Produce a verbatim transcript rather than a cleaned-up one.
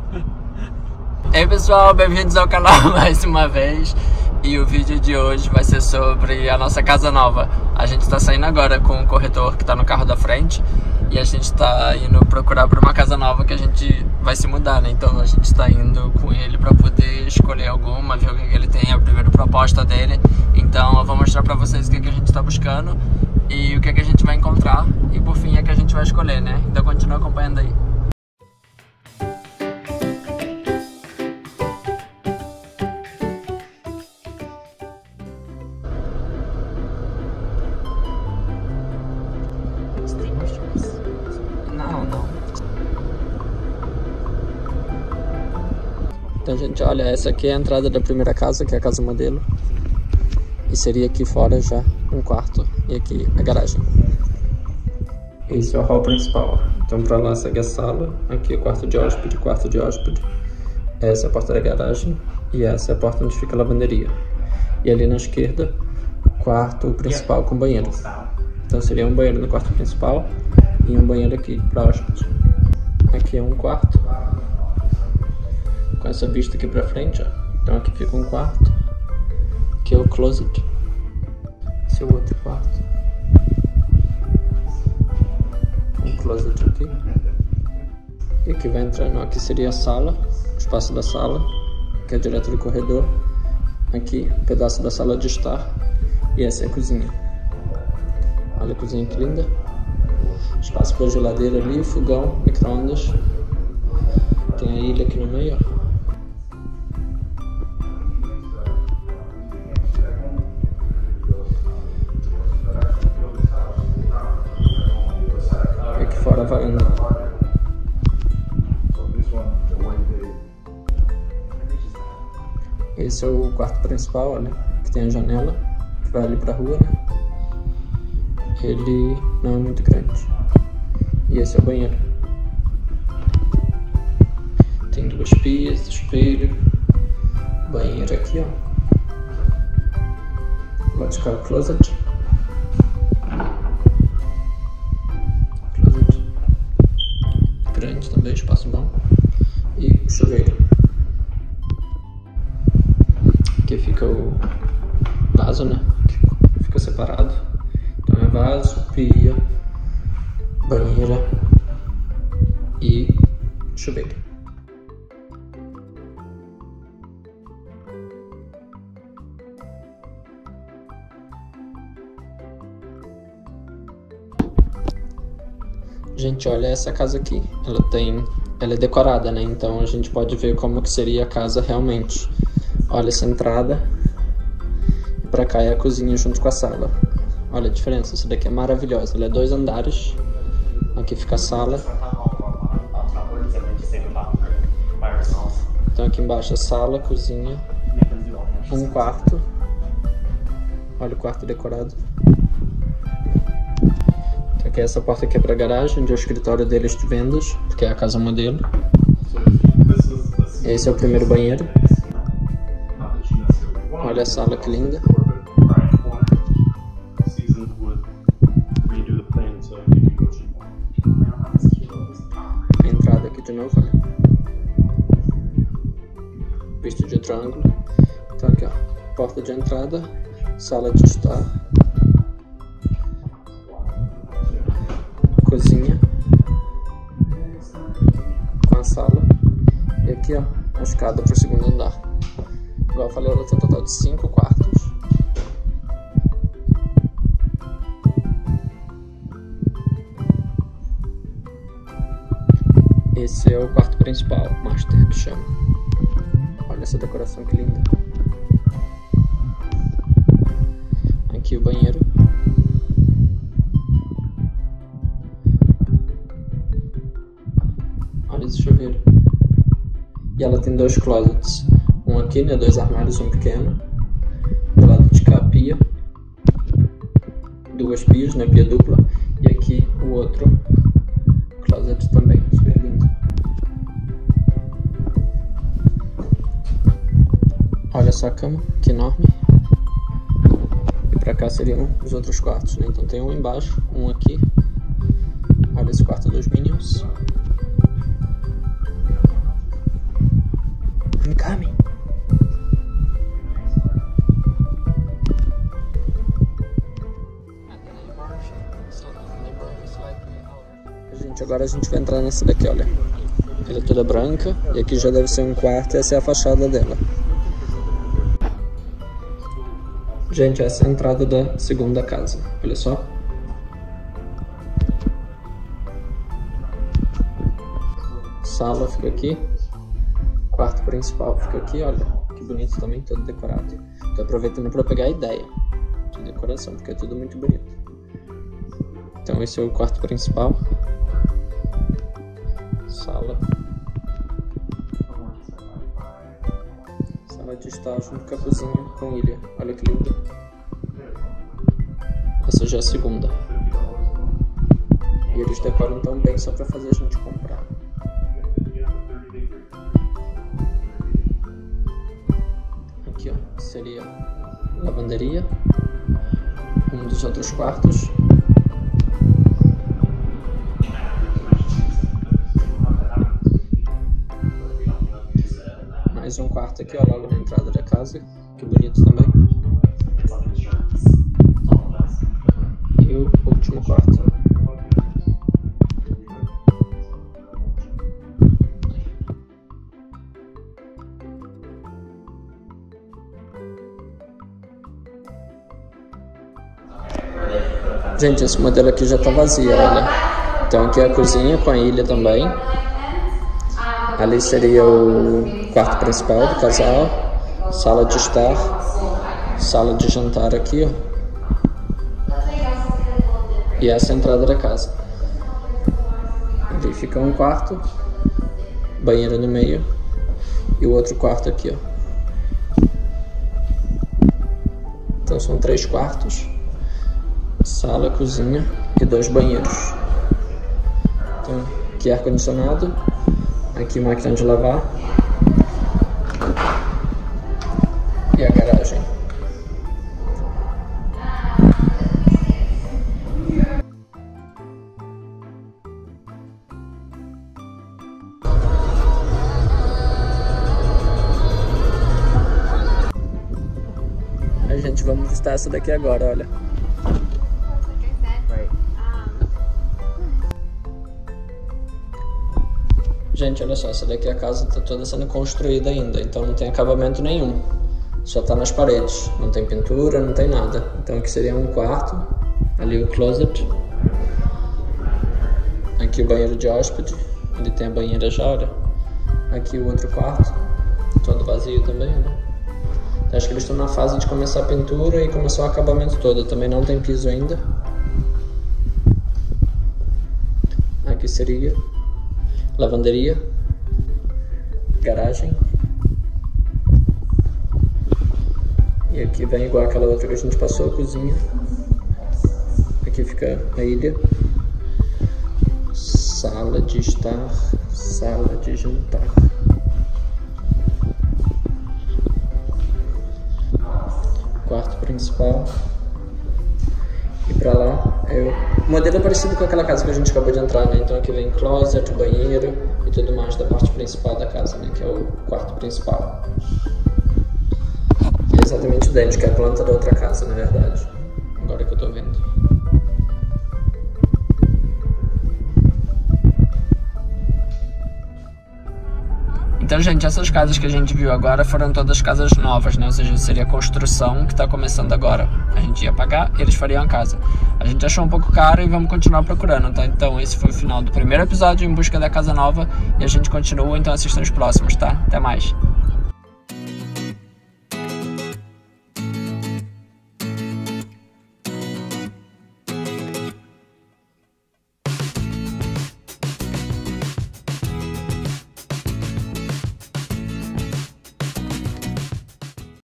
Ei pessoal, bem-vindos ao canal mais uma vez. E o vídeo de hoje vai ser sobre a nossa casa nova. A gente tá saindo agora com o corretor que tá no carro da frente. E a gente tá indo procurar por uma casa nova que a gente vai se mudar, né? Então a gente tá indo com ele pra poder escolher alguma, ver o que, que ele tem, a primeira proposta dele. Então eu vou mostrar pra vocês o que, que a gente tá buscando e o que, que a gente vai encontrar. E por fim é que a gente vai escolher, né? Então continua acompanhando aí. Não, não. Então, gente, olha, essa aqui é a entrada da primeira casa, que é a casa modelo. E seria aqui fora já um quarto. E aqui a garagem. Esse é o hall principal. Então, pra lá segue a sala. Aqui é o quarto de hóspede, quarto de hóspede. Essa é a porta da garagem. E essa é a porta onde fica a lavanderia. E ali na esquerda, quarto principal com banheiro. Então seria um banheiro no quarto principal e um banheiro aqui para hóspede. Aqui é um quarto com essa vista aqui para frente, ó. Então aqui fica um quarto. Aqui é o closet. Esse é o outro quarto. Um closet aqui. E aqui vai entrando, ó, aqui seria a sala, o espaço da sala, que é direto do corredor. Aqui, um pedaço da sala de estar. E essa é a cozinha. Olha a cozinha que linda. Espaço para geladeira ali, fogão, micro-ondas. Tem a ilha aqui no meio, ó. E aqui fora a varanda. Esse é o quarto principal, olha, que tem a janela, que vai ali pra rua, né? Ele não é muito grande. E esse é o banheiro. Tem duas pias, espelho, banheiro aqui, ó. Lá de cá o closet. Closet grande também, espaço bom. E o chuveiro. Aqui fica o vaso, né? Fica separado. Então é vaso, pia, banheira e chuveiro. Gente, olha essa casa aqui. Ela tem, ela é decorada, né? Então a gente pode ver como que seria a casa realmente. Olha essa entrada. E pra cá é a cozinha junto com a sala. Olha a diferença, essa daqui é maravilhosa. Ela é dois andares. Aqui fica a sala. Então aqui embaixo a sala, cozinha. Um quarto. Olha o quarto decorado. Então aqui essa porta aqui é pra garagem, onde é o escritório deles de vendas, porque é a casa modelo. Esse é o primeiro banheiro. Olha a sala que linda. A entrada aqui de novo, olha. Vista de outro ângulo. Então aqui, ó. Porta de entrada. Sala de estar. Cozinha. Com a sala. E aqui, ó. A escada para o segundo andar. Igual eu falei, ela tem um total de cinco quartos. Esse é o quarto principal, master, que chama. Olha essa decoração que linda. Aqui o banheiro. Olha esse chuveiro. E ela tem dois closets. Um aqui, né? Dois armários, um pequeno. Do lado de cá, pia. Duas pias, né? Pia dupla. E aqui o outro closet também, super lindo. Olha só a cama, que enorme. E pra cá seriam os outros quartos, né? Então tem um embaixo, um aqui. Olha esse quarto dos Minions. coming. Gente, agora a gente vai entrar nessa daqui, olha. Ela é toda branca e aqui já deve ser um quarto e essa é a fachada dela. Gente, essa é a entrada da segunda casa, olha só. Sala fica aqui. Quarto principal fica aqui, olha. Que bonito também, todo decorado. Tô aproveitando para pegar a ideia de decoração, porque é tudo muito bonito. Então esse é o quarto principal. Sala. Sala de estar junto com a cozinha com ilha. Olha que lindo. Essa já é a segunda. E eles decoram tão bem só para fazer a gente comprar. Aqui, ó, seria lavanderia. Um dos outros quartos. Mais um quarto aqui, ó, logo na entrada da casa, que bonito também. E o último quarto. Gente, esse modelo aqui já tá vazio, olha. Então aqui é a cozinha com a ilha também. Ali seria o quarto principal do casal, sala de estar, sala de jantar aqui, ó. E essa é a entrada da casa. Ali fica um quarto, banheiro no meio e o outro quarto aqui, ó. Então são três quartos, sala, cozinha e dois banheiros. Então aqui ar-condicionado. Aqui máquina de lavar. E a garagem. A gente vamos visitar essa daqui agora, olha. Gente, olha só, essa daqui a casa tá toda sendo construída ainda, então não tem acabamento nenhum. Só tá nas paredes, não tem pintura, não tem nada. Então aqui seria um quarto, ali o closet. Aqui o banheiro de hóspede, ali tem a banheira já, olha. Aqui o outro quarto, todo vazio também, né? Então, acho que eles estão na fase de começar a pintura e começar o acabamento todo, também não tem piso ainda. Aqui seria lavanderia, garagem. E aqui vem igual aquela outra que a gente passou, a cozinha. Aqui fica a ilha. Sala de estar, sala de jantar. Quarto principal. E pra lá é o modelo é parecido com aquela casa que a gente acabou de entrar, né? Então aqui vem closet, banheiro e tudo mais da parte principal da casa, né? Que é o quarto principal. É exatamente idêntico, é a planta da outra casa, na verdade. Agora que eu tô vendo. Então, gente, essas casas que a gente viu agora foram todas casas novas, né? Ou seja, seria a construção que está começando agora. A gente ia pagar e eles fariam a casa. A gente achou um pouco caro e vamos continuar procurando, tá? Então, esse foi o final do primeiro episódio em busca da casa nova e a gente continua, então assistam os próximos, tá? Até mais!